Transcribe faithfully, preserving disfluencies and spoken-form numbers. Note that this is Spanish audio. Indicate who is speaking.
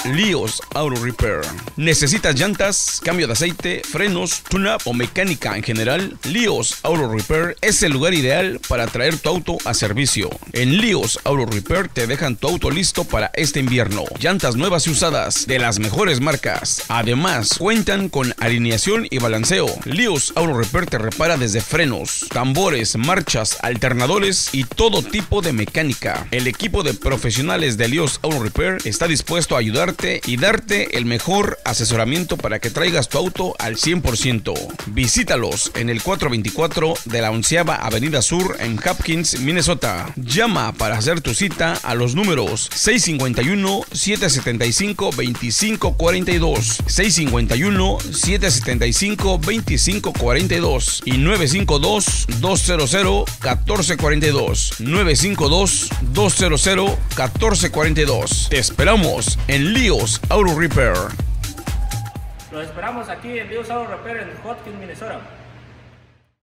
Speaker 1: Líos Auto Repair. ¿Necesitas llantas, cambio de aceite, frenos, tune-up o mecánica en general? Líos Auto Repair es el lugar ideal para traer tu auto a servicio. En Líos Auto Repair te dejan tu auto listo para este invierno. Llantas nuevas y usadas de las mejores marcas. Además, cuentan con alineación y balanceo. Líos Auto Repair te repara desde frenos, tambores, marchas, alternadores y todo tipo de mecánica. El equipo de profesionales de Líos Auto Repair está dispuesto a ayudarte y darte el mejor asesoramiento para que traigas tu auto al cien por ciento. Visítalos en el cuatrocientos veinticuatro de la onceava Avenida Sur en Hopkins, Minnesota. Llama para hacer tu cita a los números seis cinco uno, siete siete cinco, dos cinco cuatro dos, seis cinco uno, siete siete cinco, dos cinco cuatro dos y nueve cinco dos, dos cero cero, uno cuatro cuatro dos, nueve cinco dos, dos cero cero, uno cuatro cuatro dos. Te esperamos en Líos Auto Repair.
Speaker 2: Los esperamos aquí en Líos Auto Repair en Hopkins, Minnesota.